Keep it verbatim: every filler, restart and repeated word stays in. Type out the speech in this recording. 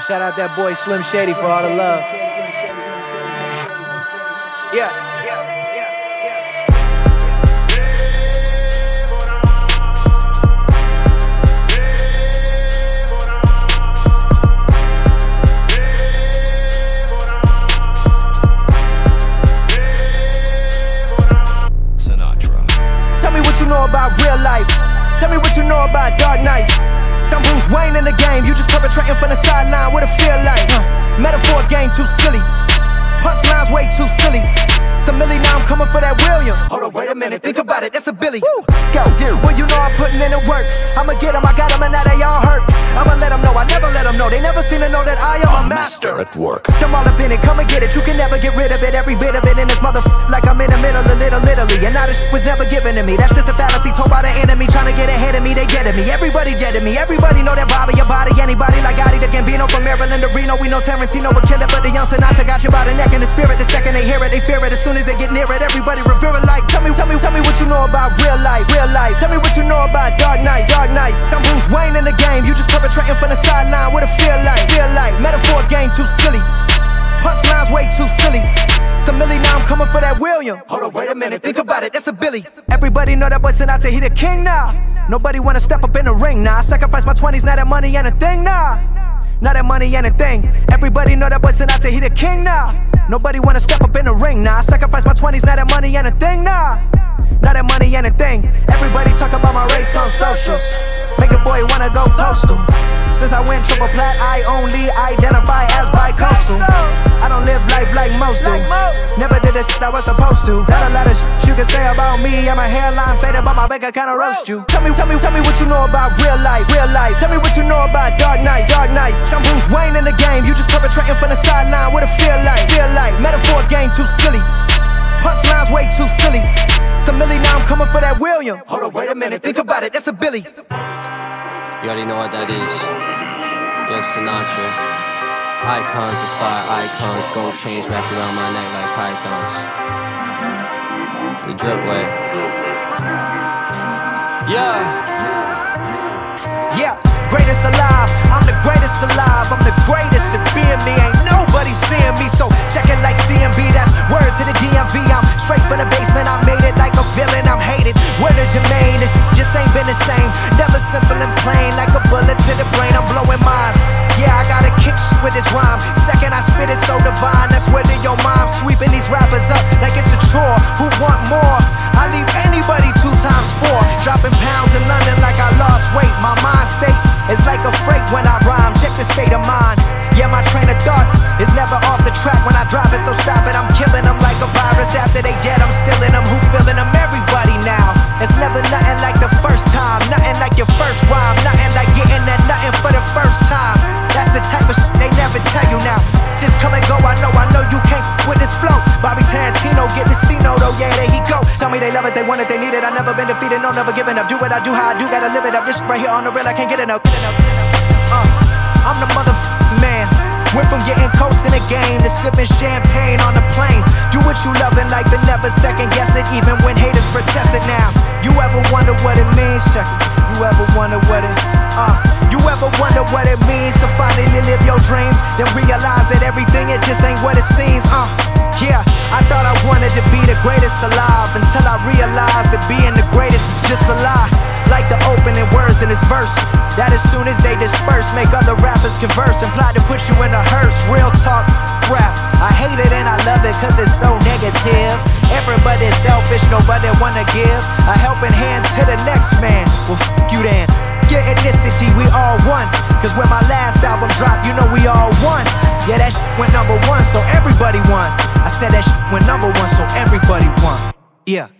Shout out that boy Slim Shady for all the love. Yeah. Sinatra. Tell me what you know about real life. Tell me what you know about dark nights. I'm Bruce Wayne in the game, you just perpetrating from the sideline. What it feel like? Uh, metaphor game too silly. Punchlines way too silly. F*** a milli, now I'm coming for that William. Hold on, wait a minute, think about it, that's a Billy. Woo. Go, dude. Well, you know I'm putting in the work. I'ma get them, I got them, and now they all hurt. I'ma let them know, I never let them know. They never seem to know that I am a master at work. I'm all up in it, come and get it. You can never get rid of it, every bit of it in this mother like I'm in the middle of Little Italy. And now this shit was never given to me. That's just a fallacy told by the enemy, trying to get ahead of me. They get at me, everybody dead to me. Everybody know that Bobby, your body. Anybody like Gotti, the Gambino from Maryland to Reno. We know Tarantino would kill it, but the young Sinatra got you by the neck and the spirit. The second they hear it, they fear it. As soon as they get near it, everybody revere it like. Tell me, tell me, tell me what you know about real life, real life. Tell me what you know about dark night, dark night. I'm Bruce Wayne in the game, you just perpetrating from the sideline. What it feel like, feel like. Metaphor game too silly. Punchlines way too silly. F*** a milli, now I'm coming for that William. Hold on, wait a minute, think about it, that's a Billy. Everybody know that boy Sinatra, he the king now. Nobody wanna step up in the ring now. I sacrifice my twenties, now that money ain't a thing now. Now that money ain't a thing. Everybody know that boy Sinatra, he the king now. Nobody wanna step up in the ring now. I sacrifice my twenties, now that money ain't a thing now. Now that money ain't a thing. Everybody talk about my race on socials. Make the boy wanna go postal. Since I went triple plat, I only identify as bi-coastal. I don't live life like most do. Never did the shit I was supposed to. Not a lot of shit you can say about me. And my hairline faded, but my bank account roast you. Tell me, tell me, tell me what you know about real life, real life. Tell me what you know about dark night, dark night. I'm Bruce Wayne in the game, you just perpetrating from the sideline. What it feel like, feel like. Metaphor game too silly. Punchlines way too silly. F*** a milli, now I'm coming for that William. Hold on, wait a minute, think about it, that's a Billy. You already know what that is. Young Sinatra. Icons inspire icons. Gold chains wrapped around my neck like pythons. The drip way. Yeah. Yeah, greatest alive. I'm the greatest alive. I'm the greatest at being me. Ain't nobody seeing me. So check it like C M B. That's word to the D M V. I'm straight from the basement. I made it like a villain. I'm hated. Word to Jermaine. This just ain't been the same. Never simple and plain. Like a bullet to the brain. I'm blowing minds. Yeah, I gotta kick shit with this rhyme. Second I spit it so divine. That's where to your mom. Sweeping these rappers up like it's a chore. Who want more? I leave anybody two times four. Dropping pounds in London like I lost weight. My mind state is like a freight when I rhyme. Check the state of mind. Yeah, my train of thought is never off the track when I drop it. So stop it, I'm killing them like a virus. After they dead, I'm still in them. Who feeling them? Everybody now. It's never nothing like the first time. Nothing like your first rhyme. Nothing like getting that nothing for the first time. That's the type of shit they never tell you now. This come and go, I know, I know you can't with this flow. Bobby Tarantino, get the C-no though, yeah, there he go. Tell me they love it, they want it, they need it. I never been defeated, no, never giving up. Do what I do, how I do, gotta live it up. This right here on the real, I can't get enough. Uh, I'm the motherfucking man. Went from getting coast in the game to sipping champagne on the plane. Do what you loving like the never second guess it, even when haters protest it now. You ever wonder what it means? Check it. You ever wonder what it, uh You ever wonder what it means to finally live your dreams? Then realize that everything, it just ain't what it seems, uh Yeah, I thought I wanted to be the greatest alive, until I realized that being the greatest is just a lie. Like the opening words in this verse, that as soon as they disperse, make other rappers converse, imply to put you in a hearse. Real talk, rap, I hate it and I love it cause it's so negative. Everybody's selfish, nobody wanna give a helping hand to the next man. Well, f*** you then. Get ethnicity, we all one. Cause when my last album dropped, you know we all won. Yeah, that shit went number one, so everybody won. I said that shit went number one, so everybody won. Yeah.